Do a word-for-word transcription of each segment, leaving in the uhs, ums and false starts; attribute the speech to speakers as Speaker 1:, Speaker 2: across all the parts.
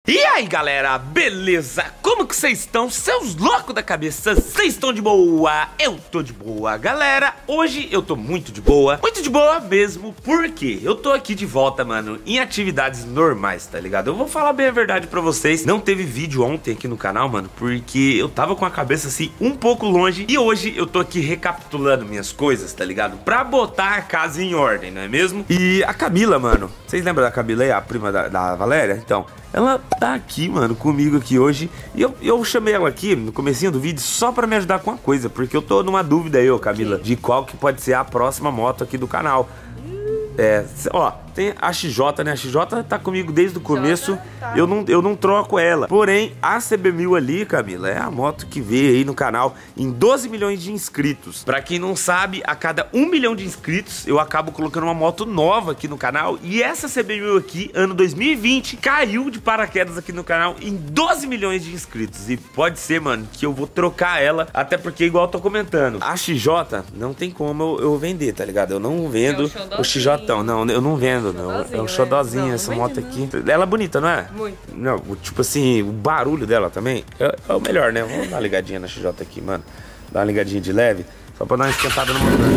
Speaker 1: E aí galera, beleza? Como que vocês estão? Seus loucos da cabeça, vocês estão de boa? Eu tô de boa, galera. Hoje eu tô muito de boa, muito de boa mesmo, porque eu tô aqui de volta, mano, em atividades normais, tá ligado? Eu vou falar bem a verdade pra vocês, não teve vídeo ontem aqui no canal, mano, porque eu tava com a cabeça assim um pouco longe. E hoje eu tô aqui recapitulando minhas coisas, tá ligado? Pra botar a casa em ordem, não é mesmo? E a Camila, mano, vocês lembram da Camila aí, a prima da, da Valéria? Então, ela tá aqui, mano, comigo aqui hoje. E eu, eu chamei ela aqui no comecinho do vídeo só pra me ajudar com uma coisa, porque eu tô numa dúvida aí, ô Camila, de qual que pode ser a próxima moto aqui do canal. É, ó, tem a X J, né? A X J tá comigo desde o começo. Tá. Eu, não, eu não troco ela. Porém, a C B mil ali, Camila, é a moto que veio aí no canal em doze milhões de inscritos. Pra quem não sabe, a cada um milhão de inscritos, eu acabo colocando uma moto nova aqui no canal. E essa C B mil aqui, ano dois mil e vinte, caiu de paraquedas aqui no canal em doze milhões de inscritos. E pode ser, mano, que eu vou trocar ela. Até porque, igual eu tô comentando, a X J não tem como eu, eu vender, tá ligado? Eu não vendo é o X J. Não, eu não vendo, não. É um xodozinho, né? Essa moto aqui. Ela é bonita, não é? Muito. Não, tipo assim, o barulho dela também é, é o melhor, né? Vamos dar uma ligadinha na X J aqui, mano. Dar uma ligadinha de leve, só pra dar uma esquentada no motor.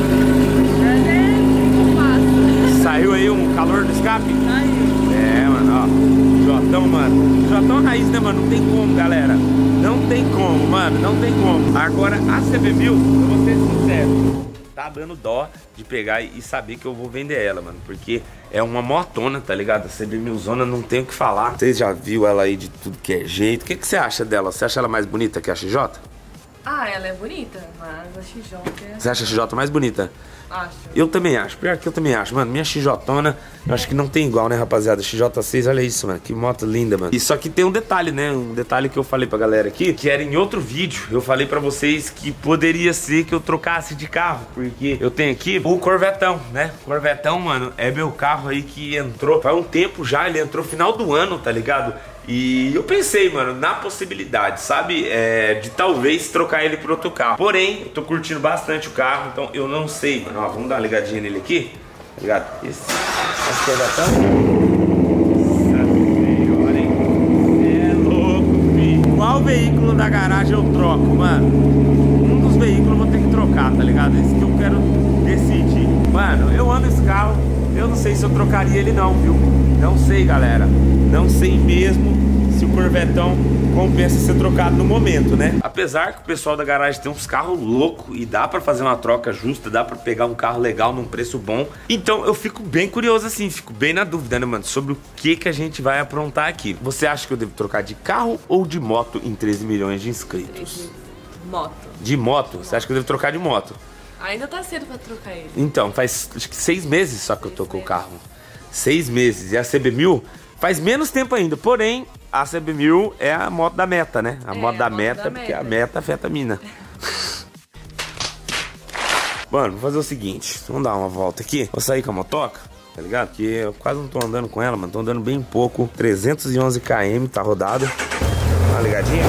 Speaker 1: Saiu aí um calor do escape? Saiu. É, mano, ó. Jotão, mano. Jotão raiz, né, mano? Não tem como, galera. Não tem como, mano. Não tem como. Agora, a C B mil, eu vou ser sincero, tá dando dó de pegar e saber que eu vou vender ela, mano. Porque é uma motona, tá ligado? A C B mil zona, não tem o que falar. Vocês já viu ela aí de tudo que é jeito. O que, que você acha dela? Você acha ela mais bonita que a X J?
Speaker 2: Ah, ela é bonita, mas a X J é...
Speaker 1: Você acha a X J mais bonita?
Speaker 2: Acho.
Speaker 1: Eu também acho, pior que eu também acho, mano. Minha X J-tona, eu acho que não tem igual, né, rapaziada? X J seis, olha isso, mano. Que moto linda, mano. E só que tem um detalhe, né? Um detalhe que eu falei pra galera aqui, que era em outro vídeo. Eu falei pra vocês que poderia ser que eu trocasse de carro, porque eu tenho aqui o Corvetão, né? Corvetão, mano, é meu carro aí que entrou faz um tempo já. Ele entrou final do ano, tá ligado? E eu pensei, mano, na possibilidade, sabe, é, de talvez trocar ele por outro carro. Porém, eu tô curtindo bastante o carro, então eu não sei, mano. Ó, vamos dar uma ligadinha nele aqui, tá ligado? Esse, esse Corvetão. Nossa senhora, hein? É louco, filho. Qual veículo da garagem eu troco, mano? Um dos veículos eu vou ter que trocar, tá ligado? Esse que eu quero decidir. Mano, eu amo esse carro, eu não sei se eu trocaria ele não, viu? Não sei, galera. Não sei mesmo se o Corvetão compensa ser trocado no momento, né? Apesar que o pessoal da garagem tem uns carros loucos e dá pra fazer uma troca justa, dá pra pegar um carro legal num preço bom. Então eu fico bem curioso assim, fico bem na dúvida, né, mano? Sobre o que que a gente vai aprontar aqui. Você acha que eu devo trocar de carro ou de moto em treze milhões de inscritos?
Speaker 2: De moto.
Speaker 1: De moto? Você acha que eu devo trocar de moto?
Speaker 2: Ainda tá cedo pra trocar ele.
Speaker 1: Então, faz acho que seis meses só que eu tô com o carro. Seis meses. E a C B mil faz menos tempo ainda. Porém, a C B mil é a moto da meta, né? A é, moto da a moto meta, da porque meta. A meta afeta a mina. Mano, vou fazer o seguinte. Vamos dar uma volta aqui. Vou sair com a motoca, tá ligado? Porque eu quase não tô andando com ela, mano. Tô andando bem pouco. trezentos e onze quilômetros, tá rodado. Dá uma ligadinha.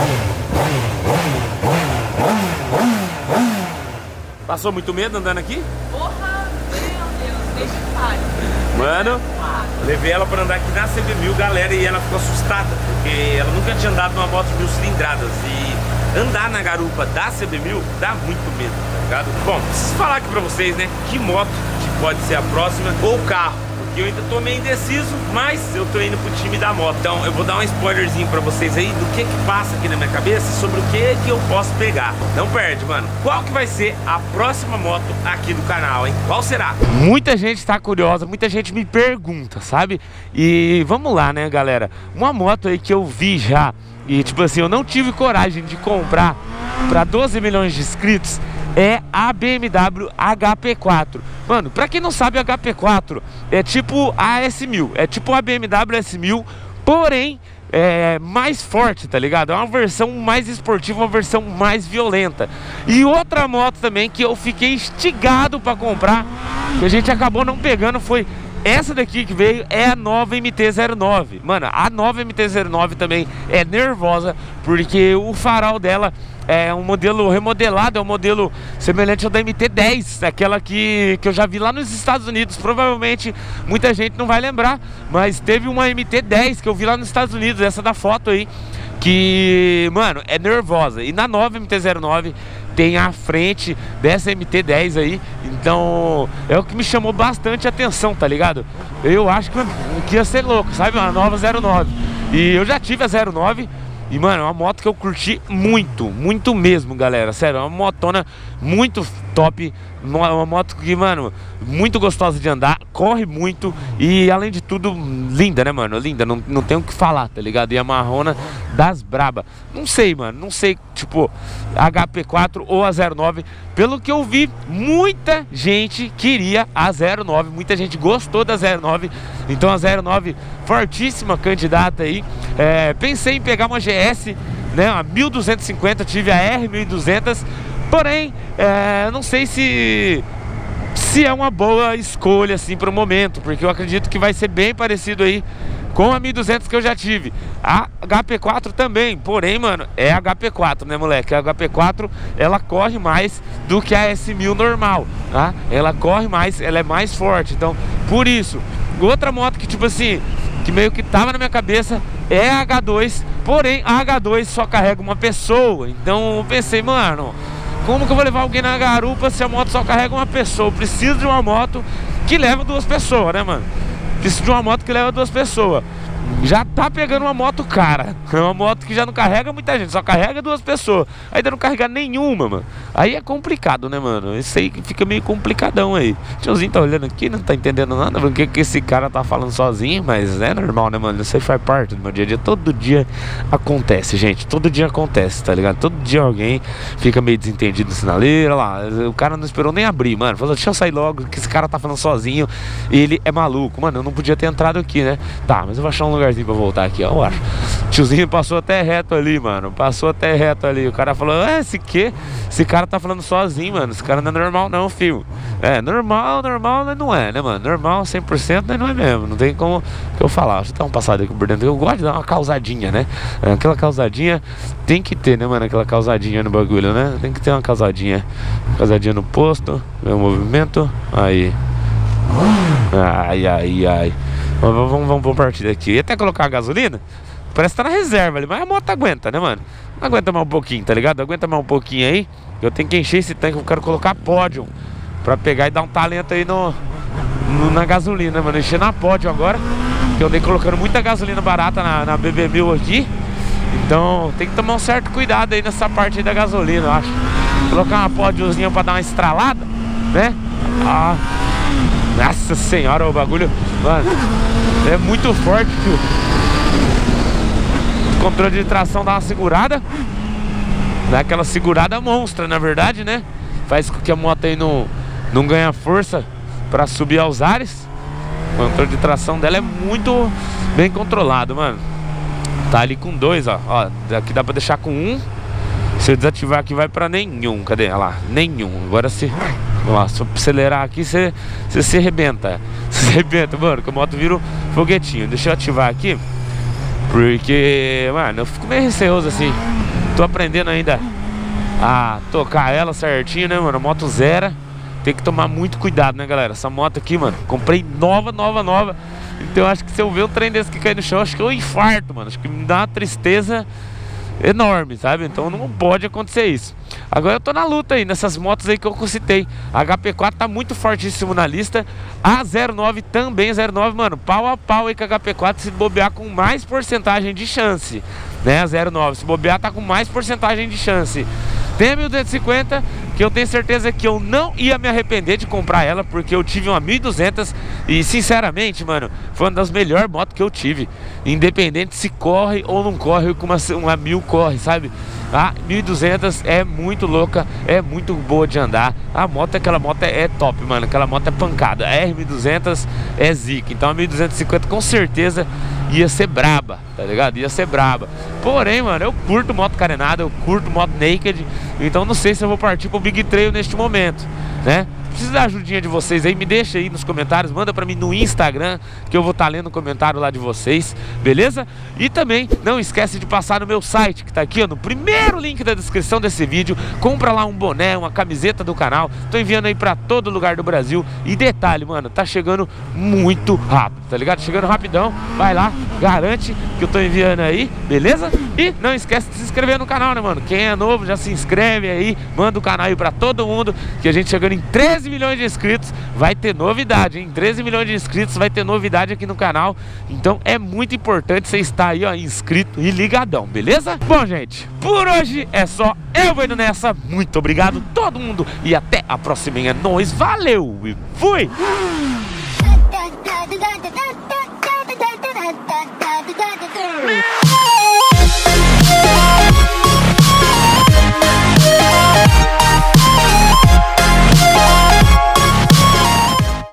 Speaker 1: Passou muito medo andando aqui?
Speaker 2: Porra, meu Deus, deixa eu falar.
Speaker 1: Mano, levei ela pra andar aqui na C B mil, galera, e ela ficou assustada, porque ela nunca tinha andado numa moto de mil cilindradas. E andar na garupa da C B mil dá muito medo, tá ligado? Bom, preciso falar aqui pra vocês, né, que moto que pode ser a próxima ou carro. Porque eu ainda tô meio indeciso, mas eu tô indo pro time da moto. Então eu vou dar um spoilerzinho pra vocês aí do que que passa aqui na minha cabeça, sobre o que que eu posso pegar. Não perde, mano. Qual que vai ser a próxima moto aqui do canal, hein? Qual será? Muita gente tá curiosa, muita gente me pergunta, sabe? E vamos lá, né, galera? Uma moto aí que eu vi já e, tipo assim, eu não tive coragem de comprar pra doze milhões de inscritos é a B M W H P quatro. Mano, pra quem não sabe, a H P quatro é tipo a S mil, é tipo a B M W S mil, porém é mais forte, tá ligado? É uma versão mais esportiva, uma versão mais violenta. E outra moto também que eu fiquei instigado pra comprar, que a gente acabou não pegando, foi essa daqui que veio é a nova M T zero nove. Mano, a nova M T zero nove também é nervosa, porque o farol dela é um modelo remodelado, é um modelo semelhante ao da M T dez, aquela que, que eu já vi lá nos Estados Unidos. Provavelmente muita gente não vai lembrar, mas teve uma M T dez que eu vi lá nos Estados Unidos, essa da foto aí, que, mano, é nervosa. E na nova M T zero nove tem a frente dessa M T dez aí, então é o que me chamou bastante atenção, tá ligado? Eu acho que, que ia ser louco, sabe? Uma nova zero nove. E eu já tive a zero nove. E, mano, é uma moto que eu curti muito, muito mesmo, galera. Sério, é uma motona muito top. Uma moto que, mano, muito gostosa de andar, corre muito e, além de tudo, linda, né, mano? Linda, não, não tem o que falar, tá ligado? E a marrona das braba. Não sei, mano, não sei, tipo, a H P quatro ou a zero nove. Pelo que eu vi, muita gente queria a zero nove, muita gente gostou da zero nove. Então a zero nove, fortíssima candidata aí. É, pensei em pegar uma G S, né, uma mil duzentos e cinquenta, tive a R mil e duzentos. Porém, é, não sei se se é uma boa escolha assim para o momento, porque eu acredito que vai ser bem parecido aí com a mil e duzentos que eu já tive. A H P quatro também, porém, mano, é a H P quatro, né, moleque? A H P quatro, ela corre mais do que a S mil normal, tá? Ela corre mais, ela é mais forte. Então, por isso, outra moto que, tipo assim, que meio que tava na minha cabeça é a H dois, porém, a H dois só carrega uma pessoa. Então, eu pensei, mano, como que eu vou levar alguém na garupa se a moto só carrega uma pessoa? Eu preciso de uma moto que leva duas pessoas, né, mano? Preciso de uma moto que leva duas pessoas. Já tá pegando uma moto cara. É uma moto que já não carrega muita gente, só carrega duas pessoas. Ainda não carrega nenhuma, mano. Aí é complicado, né, mano? Isso aí fica meio complicadão aí. O tiozinho tá olhando aqui, não tá entendendo nada. Porque que esse cara tá falando sozinho, mas é normal, né, mano? Isso aí faz parte do meu dia a dia. Todo dia acontece, gente. Todo dia acontece, tá ligado? Todo dia alguém fica meio desentendido no sinaleiro. Olha lá, o cara não esperou nem abrir, mano. Falou, deixa eu sair logo, que esse cara tá falando sozinho. Ele é maluco. Mano, eu não podia ter entrado aqui, né? Tá, mas eu vou achar um lugarzinho pra voltar aqui, ó, eu acho. Tiozinho passou até reto ali, mano. Passou até reto ali. O cara falou, é, esse que? Esse cara tá falando sozinho, mano. Esse cara não é normal não, filho. É, normal, normal não é, né, mano? Normal cem por cento não é mesmo. Não tem como que eu falar. Deixa eu dar uma passada aqui por dentro. Eu gosto de dar uma causadinha, né? Aquela causadinha tem que ter, né, mano? Aquela causadinha no bagulho, né? Tem que ter uma causadinha. Causadinha no posto. Meu movimento. Aí. Ai, ai, ai. Vamos, vamos, vamos partir daqui. E até colocar a gasolina, parece que tá na reserva ali, mas a moto aguenta, né, mano? Aguenta mais um pouquinho, tá ligado? Aguenta mais um pouquinho aí. Eu tenho que encher esse tanque, eu quero colocar pódio pra pegar e dar um talento aí no, no na gasolina, mano. Encher na pódio agora, que eu andei colocando muita gasolina barata na, na B B mil aqui. Então tem que tomar um certo cuidado aí nessa parte aí da gasolina, eu acho. Colocar uma pódiozinha pra dar uma estralada, né? Ah, nossa senhora, o bagulho, mano, é muito forte, tio. O controle de tração dá uma segurada. Dá aquela segurada monstra, na verdade, né? Faz com que a moto aí não, não ganha força pra subir aos ares. O controle de tração dela é muito bem controlado, mano. Tá ali com dois, ó. Ó, aqui dá pra deixar com um. Se eu desativar aqui vai pra nenhum. Cadê? Olha lá, nenhum. Agora se... Ó, se eu acelerar aqui, você, você se arrebenta. Você se arrebenta, mano, que a moto vira um foguetinho. Deixa eu ativar aqui, porque, mano, eu fico meio receoso assim. Tô aprendendo ainda a tocar ela certinho, né, mano? Moto zero. Tem que tomar muito cuidado, né, galera? Essa moto aqui, mano, comprei nova, nova, nova. Então eu acho que se eu ver um trem desse que cai no chão, acho que eu infarto, mano. Acho que me dá uma tristeza enorme, sabe? Então não pode acontecer isso. Agora eu tô na luta aí, nessas motos aí que eu citei. A H P quatro tá muito fortíssimo na lista. A zero nove também, zero nove, mano, pau a pau aí com a H P quatro, se bobear com mais porcentagem de chance, né? A zero nove, se bobear tá com mais porcentagem de chance. Tem a mil duzentos e cinquenta, que eu tenho certeza que eu não ia me arrepender de comprar ela, porque eu tive uma mil e duzentos e, sinceramente, mano, foi uma das melhores motos que eu tive. Independente se corre ou não corre, como uma, uma mil corre, sabe? A mil e duzentos é muito louca, é muito boa de andar. A moto, aquela moto é, é top, mano. Aquela moto é pancada. A R mil e duzentos é zica. Então a mil duzentos e cinquenta com certeza ia ser braba, tá ligado? Ia ser braba. Porém, mano, eu curto moto carenada, eu curto moto naked. Então não sei se eu vou partir pro Big Trail neste momento, né? preciso da ajudinha de vocês aí, me deixa aí nos comentários, manda pra mim no Instagram, que eu vou estar lendo o comentário lá de vocês, beleza? E também não esquece de passar no meu site, que tá aqui ó, no primeiro link da descrição desse vídeo. Compra lá um boné, uma camiseta do canal, tô enviando aí pra todo lugar do Brasil. E detalhe, mano, tá chegando muito rápido, tá ligado? Chegando rapidão, vai lá, garante que eu tô enviando aí, beleza? E não esquece de se inscrever no canal, né, mano? Quem é novo já se inscreve aí, manda o canal aí pra todo mundo, que a gente chegando em treze milhões de inscritos, vai ter novidade, hein? treze milhões de inscritos, vai ter novidade aqui no canal. Então é muito importante você estar aí, ó, inscrito e ligadão, beleza? Bom, gente, por hoje é só. Eu vou indo nessa. Muito obrigado todo mundo e até a próxima. É nóis, valeu e fui!
Speaker 3: Da da da da da da da da da da da da da.